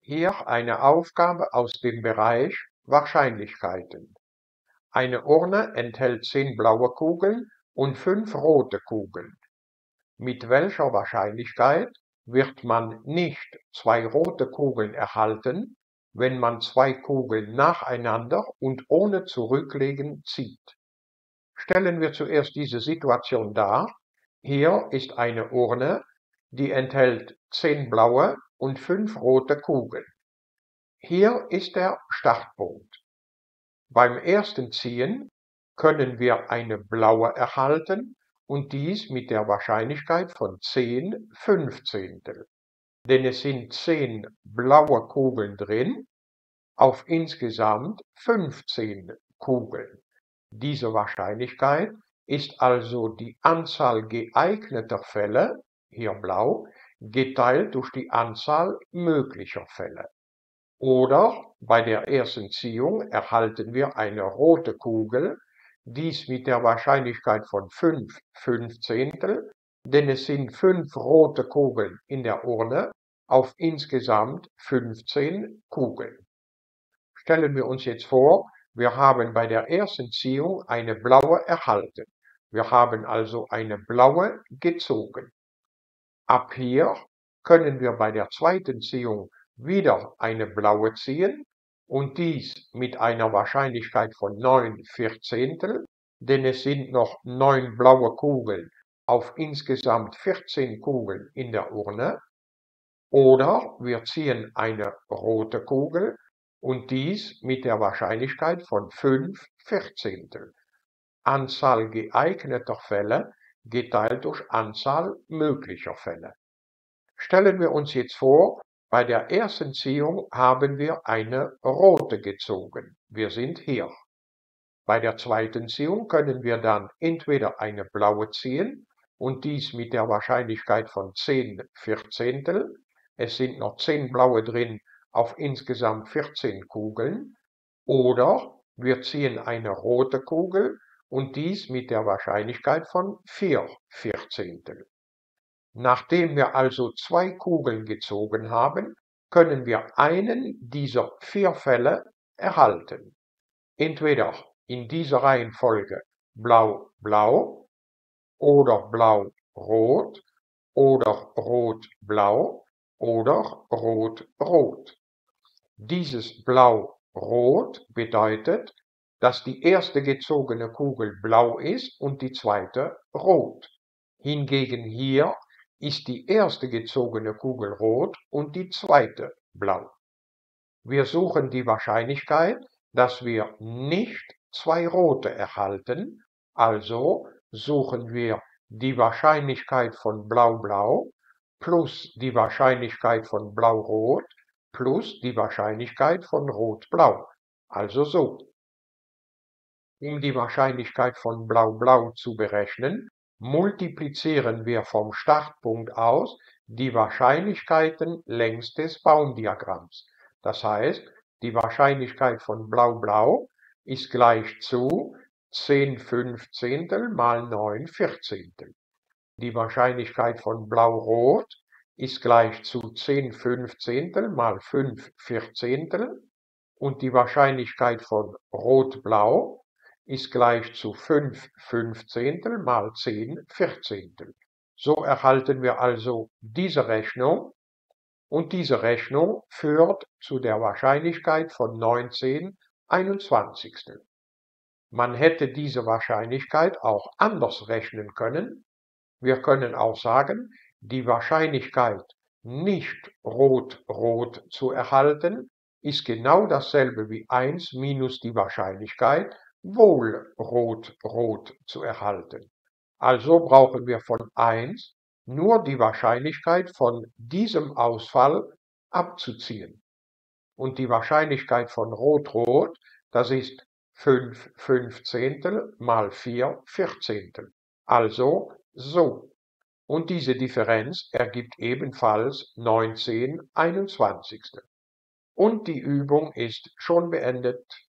Hier eine Aufgabe aus dem Bereich Wahrscheinlichkeiten. Eine Urne enthält 10 blaue Kugeln und 5 rote Kugeln. Mit welcher Wahrscheinlichkeit wird man nicht 2 rote Kugeln erhalten, wenn man 2 Kugeln nacheinander und ohne Zurücklegen zieht? Stellen wir zuerst diese Situation dar. Hier ist eine Urne, die enthält 10 blaue und 5 rote Kugeln. Hier ist der Startpunkt. Beim ersten Ziehen können wir eine blaue erhalten und dies mit der Wahrscheinlichkeit von 10/15. Denn es sind 10 blaue Kugeln drin auf insgesamt 15 Kugeln. Diese Wahrscheinlichkeit ist also die Anzahl geeigneter Fälle, hier blau, geteilt durch die Anzahl möglicher Fälle. Oder bei der ersten Ziehung erhalten wir eine rote Kugel, dies mit der Wahrscheinlichkeit von 5/15, denn es sind 5 rote Kugeln in der Urne auf insgesamt 15 Kugeln. Stellen wir uns jetzt vor, wir haben bei der ersten Ziehung eine blaue erhalten. Wir haben also eine blaue gezogen. Ab hier können wir bei der zweiten Ziehung wieder eine blaue ziehen und dies mit einer Wahrscheinlichkeit von 9/14, denn es sind noch 9 blaue Kugeln auf insgesamt 14 Kugeln in der Urne. Oder wir ziehen eine rote Kugel und dies mit der Wahrscheinlichkeit von 5/14. Anzahl geeigneter Fälle geteilt durch Anzahl möglicher Fälle. Stellen wir uns jetzt vor, bei der ersten Ziehung haben wir eine rote gezogen. Wir sind hier. Bei der zweiten Ziehung können wir dann entweder eine blaue ziehen und dies mit der Wahrscheinlichkeit von 10/14. Es sind noch 10 blaue drin auf insgesamt 14 Kugeln. Oder wir ziehen eine rote Kugel und dies mit der Wahrscheinlichkeit von 4/14. Nachdem wir also 2 Kugeln gezogen haben, können wir einen dieser 4 Fälle erhalten. Entweder in dieser Reihenfolge blau-blau oder blau-rot oder rot-blau oder rot-rot. Dieses blau-rot bedeutet, dass die erste gezogene Kugel blau ist und die zweite rot. Hingegen hier ist die erste gezogene Kugel rot und die zweite blau. Wir suchen die Wahrscheinlichkeit, dass wir nicht 2 rote erhalten, also suchen wir die Wahrscheinlichkeit von blau-blau plus die Wahrscheinlichkeit von blau-rot plus die Wahrscheinlichkeit von rot-blau, also so. Um die Wahrscheinlichkeit von blau-blau zu berechnen, multiplizieren wir vom Startpunkt aus die Wahrscheinlichkeiten längs des Baumdiagramms. Das heißt, die Wahrscheinlichkeit von blau-blau ist gleich zu 10/15 mal 9/14. Die Wahrscheinlichkeit von blau-rot ist gleich zu 10/15 mal 5/14 und die Wahrscheinlichkeit von rot-blau ist gleich zu 5/15 mal 10/14. So erhalten wir also diese Rechnung und diese Rechnung führt zu der Wahrscheinlichkeit von 19/21. Man hätte diese Wahrscheinlichkeit auch anders rechnen können. Wir können auch sagen, die Wahrscheinlichkeit, nicht rot-rot zu erhalten, ist genau dasselbe wie 1 minus die Wahrscheinlichkeit, wohl rot-rot zu erhalten. Also brauchen wir von 1 nur die Wahrscheinlichkeit von diesem Ausfall abzuziehen. Und die Wahrscheinlichkeit von rot-rot, das ist 5/15 mal 4/14. Also so. Und diese Differenz ergibt ebenfalls 19/21. Und die Übung ist schon beendet.